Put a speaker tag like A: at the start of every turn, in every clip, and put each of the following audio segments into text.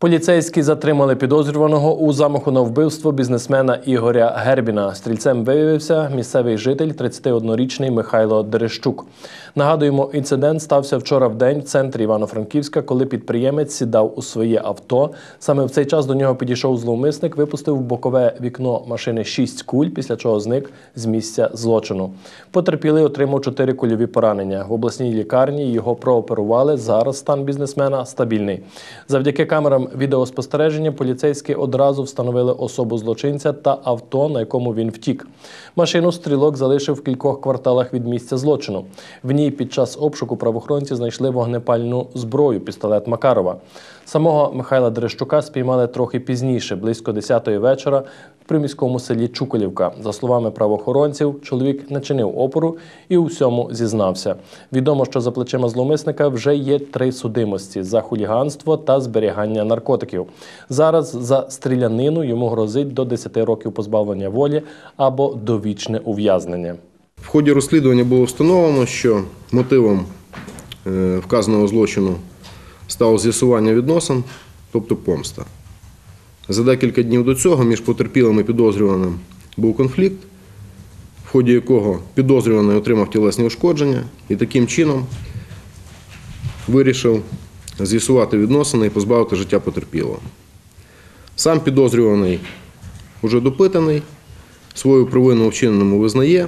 A: Поліцейські затримали підозрюваного у замаху на вбивство бізнесмена Ігоря Гербіна. Стрільцем виявився місцевий житель 31-річний Михайло Дерещук. Нагадуємо, інцидент стався вчора вдень в центрі Івано-Франківська, коли підприємець сідав у своє авто. Саме в цей час до нього підійшов зловмисник, випустив в бокове вікно машини 6 куль, після чого зник з місця злочину. Потерпілий отримав 4 кульові поранення. В обласній лікарні його прооперували. Зараз стан бізнесмена стабільний. Завдяки камерам відеоспостереження поліцейські одразу встановили особу злочинця та авто, на якому він втік. Машину стрілок залишив в кількох кварталах від місця злочину. В ній під час обшуку правоохоронці знайшли вогнепальну зброю – пістолет Макарова. Самого Михайла Дерещука спіймали трохи пізніше, близько 10-ї вечора, в приміському селі Чуколівка. За словами правоохоронців, чоловік не чинив опору і у всьому зізнався. Відомо, що за плечима зловмисника вже є 3 судимості – за хуліганство та зберігання наркотиків. Зараз за стрілянину йому грозить до 10 років позбавлення волі або довічне ув'язнення.
B: В ході розслідування було встановлено, що мотивом вказаного злочину стало з'ясування відносин, тобто помста. За декілька днів до цього між потерпілим і підозрюваним був конфлікт, в ході якого підозрюваний отримав тілесні ушкодження і таким чином вирішив з'ясувати відносини і позбавити життя потерпілого. Сам підозрюваний уже допитаний, свою провину у вчиненому визнає.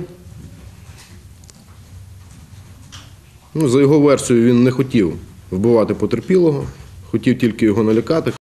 B: За його версією, він не хотів вбивати потерпілого, хотів тільки його налякати.